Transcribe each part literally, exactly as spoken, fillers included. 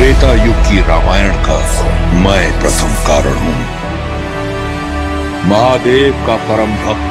त्रेता युग की रामायण का मैं प्रथम कारण हूं। महादेव का परम भक्त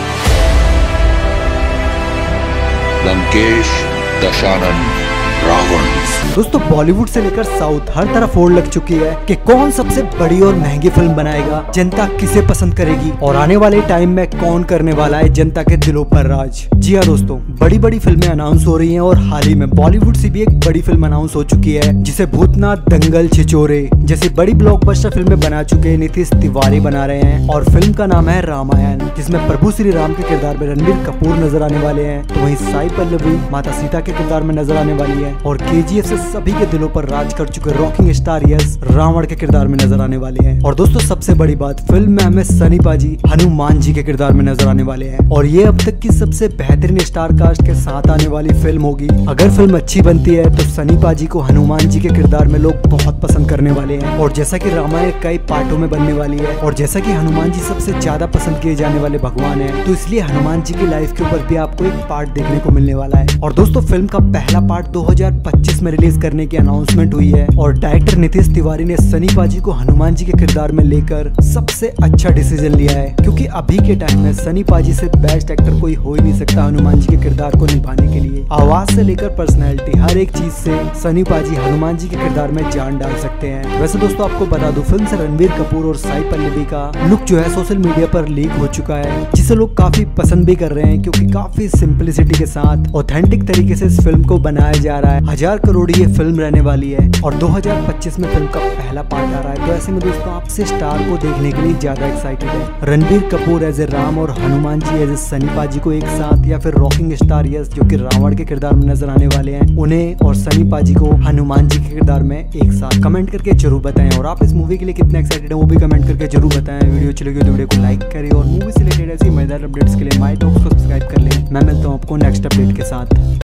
लंकेश, दशानन, रावण। दोस्तों बॉलीवुड से लेकर साउथ हर तरफ होड़ लग चुकी है कि कौन सबसे बड़ी और महंगी फिल्म बनाएगा, जनता किसे पसंद करेगी और आने वाले टाइम में कौन करने वाला है जनता के दिलों पर राज। जी हाँ दोस्तों, बड़ी बड़ी फिल्में अनाउंस हो रही हैं और हाल ही में बॉलीवुड से भी एक बड़ी फिल्म अनाउंस हो चुकी है जिसे भूतनाथ, दंगल, छिछोरे जैसी बड़ी ब्लॉकबस्टर फिल्में बना चुके नीतीश तिवारी बना रहे हैं। और फिल्म का नाम है रामायण, जिसमें प्रभु श्री राम के किरदार में रणबीर कपूर नजर आने वाले हैं, तो वहीं साई पल्लवी माता सीता के किरदार में नजर आने वाली है और केजीएफ से सभी के दिलों पर राज कर चुके रॉकिंग स्टार यस रावण के किरदार में नजर आने वाले हैं। और दोस्तों सबसे बड़ी बात, फिल्म में हमें सनी पाजी हनुमान जी के किरदार में नजर आने वाले हैं और ये अब तक की सबसे बेहतरीन स्टार कास्ट के साथ आने वाली फिल्म होगी। अगर फिल्म अच्छी बनती है तो सनी पाजी को हनुमान जी के किरदार में लोग बहुत पसंद करने वाले हैं। और जैसा कि रामायण कई पार्टों में बनने वाली है और जैसा कि हनुमान जी सबसे ज्यादा पसंद किए जाने वाले भगवान है, तो इसलिए हनुमान जी की लाइफ के ऊपर भी आपको एक पार्ट देखने को मिलने वाला है। और दोस्तों फिल्म का पहला पार्ट दो हज़ार पच्चीस में रिलीज करने की अनाउंसमेंट हुई है और डायरेक्टर नीतीश तिवारी ने सनी पाजी को हनुमान जी के किरदार में लेकर सबसे अच्छा डिसीजन लिया है, क्योंकि अभी के टाइम में सनी पाजी से बेस्ट एक्टर कोई हो ही नहीं सकता हनुमान जी के किरदार को निभाने के लिए। आवाज से लेकर पर्सनैलिटी हर एक चीज से सनी पाजी हनुमान जी के किरदार में जान डाल सकते हैं। वैसे दोस्तों आपको बता दूं, फिल्म से रणबीर कपूर और साई पल्लवी का लुक जो है सोशल मीडिया पर लीक हो चुका है, जिसे लोग काफी पसंद भी कर रहे हैं, क्योंकि काफी सिंपलिसिटी के साथ ऑथेंटिक तरीके से इस फिल्म को बनाया जा रहा है। हजार करोड़ ये फिल्म रहने वाली है और दो हज़ार पच्चीस में फिल्म का पहला पार्ट आ रहा है, तो ऐसे में दोस्तों आपसे स्टार को देखने के लिए ज्यादा एक्साइटेड है। रणबीर कपूर एज ए राम और हनुमान जी एज ए सनी पाजी को एक साथ, या फिर रॉकिंग स्टार यस जो कि रावण के किरदार में नजर आने वाले हैं, उन्हें और सनी पाजी को हनुमान जी के किरदार में एक साथ। कमेंट करके जरूर बताएं और आप इस मूवी के लिए कितने एक्साइटेड हैं वो भी कमेंट करके जरूर बताएं। वीडियो अच्छी लगी तो वीडियो को लाइक करें और मूवी से रिलेटेड ऐसी मजेदार अपडेट्स के लिए माय टॉक्स को सब्सक्राइब कर लें। मैं मिलता हूँ आपको नेक्स्ट अपडेट के साथ।